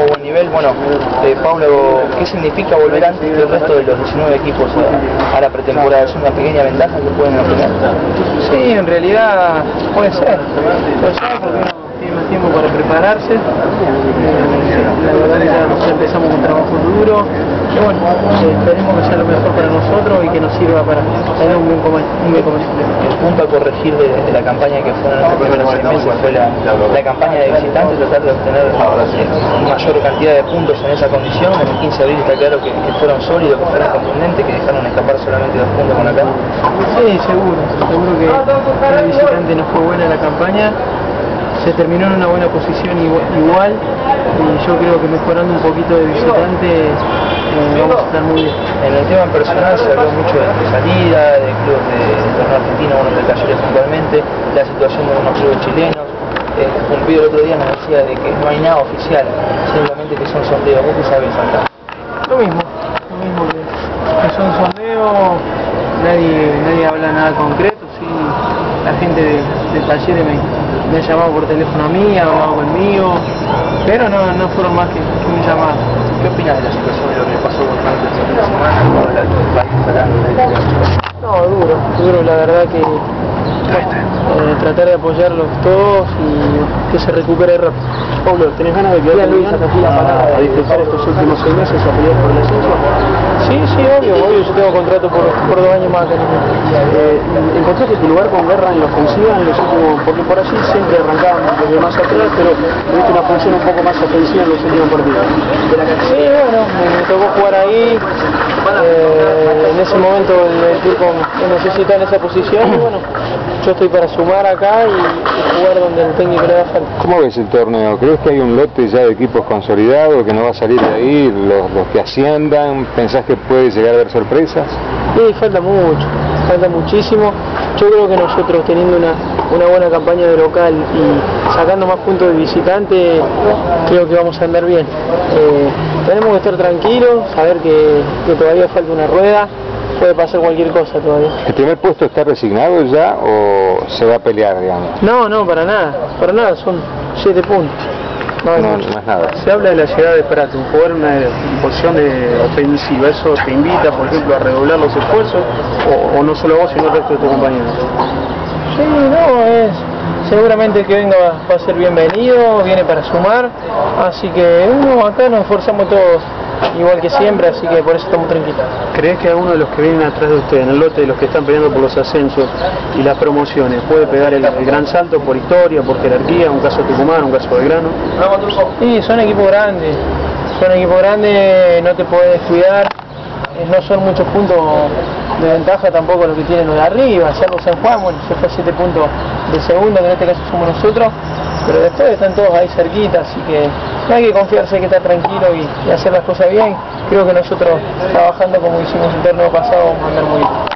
buen nivel. Bueno, Pablo, ¿qué significa volver antes del resto de los 19 equipos a la pretemporada? ¿Es una pequeña ventaja que pueden obtener? Sí, en realidad puede ser porque uno tiene más tiempo para prepararse. La verdad que ya empezamos un trabajo duro y bueno, esperemos que sea lo mejor para nosotros y que nos sirva para tener un buen comienzo. El punto a corregir de la campaña que fueron en los primeros 6 meses fue la campaña de visitantes, tratar de obtener mayor cantidad de puntos en esa condición. En el 15 de abril está claro que fueron sólidos, que fueron contundentes, que dejaron escapar solamente 2 puntos con acá. Sí, seguro que el visitante no fue buena la campaña. Se terminó en una buena posición igual y yo creo que mejorando un poquito de visitante vamos a estar muy bien. En el tema personal se habló mucho de salida, de clubes del torneo argentino, bueno, de Talleres puntualmente, la situación de unos clubes chilenos. Cumplido el otro día nos decía de que no hay nada oficial, simplemente que son sondeos. ¿Vos qué sabés acá? Lo mismo que son sondeos, nadie habla nada concreto, sí, la gente de Talleres me ha llamado por teléfono a mí, ha hablado conmigo, pero no fueron más que un llamado. ¿Qué opinas de la situación de lo que pasó durante el fin de semana con el alto del país para No, duro, la verdad que tratar de apoyarlos todos y que se recupere rápido. Pablo, ¿tenés ganas de quedar a disfrutar estos últimos 6 meses a pelear por el ascenso? Sí, obvio, yo tengo contrato por 2 años más acá. ¿Encontraste tu lugar con Guerra en la ofensiva en los últimos, porque por allí siempre arrancaban desde más atrás, pero tuviste una función un poco más ofensiva en los últimos partidos? Sí, bueno, me tocó jugar ahí, en ese momento el turco me necesita en esa posición y bueno, yo estoy para sumar acá y jugar donde el técnico le da falta. ¿Cómo ves el torneo? ¿Crees que hay un lote ya de equipos consolidados, que no va a salir de ahí, los que asciendan? ¿Pensás que puede llegar a haber sorpresas? Sí, falta muchísimo. Yo creo que nosotros teniendo una buena campaña de local y sacando más puntos de visitante, creo que vamos a andar bien. Tenemos que estar tranquilos, saber que todavía falta una rueda, puede pasar cualquier cosa todavía. ¿El primer puesto está resignado ya o se va a pelear, digamos? No, para nada, son 7 puntos. No es nada. Se habla de la llegada de Prato, un jugador en una posición de ofensiva. ¿Eso te invita, por ejemplo, a redoblar los esfuerzos? ¿O no solo vos, sino el resto de tus compañeros? Sí, seguramente el que venga va a ser bienvenido, viene para sumar. Así que acá nos esforzamos todos igual que siempre, así que por eso estamos tranquilos. ¿Crees que alguno de los que vienen atrás de usted, en el lote de los que están peleando por los ascensos y las promociones, puede pegar el gran salto por historia, por jerarquía, un caso Tucumán, un caso Belgrano? Sí, son equipos grandes, no te podés descuidar, no son muchos puntos de ventaja tampoco los que tienen los de arriba, salvo San Juan, bueno, se fue a 7 puntos de segundo, que en este caso somos nosotros, pero después están todos ahí cerquita, así que no hay que confiarse, hay que estar tranquilo y hacer las cosas bien. Creo que nosotros trabajando como hicimos el torneo pasado vamos a andar muy bien.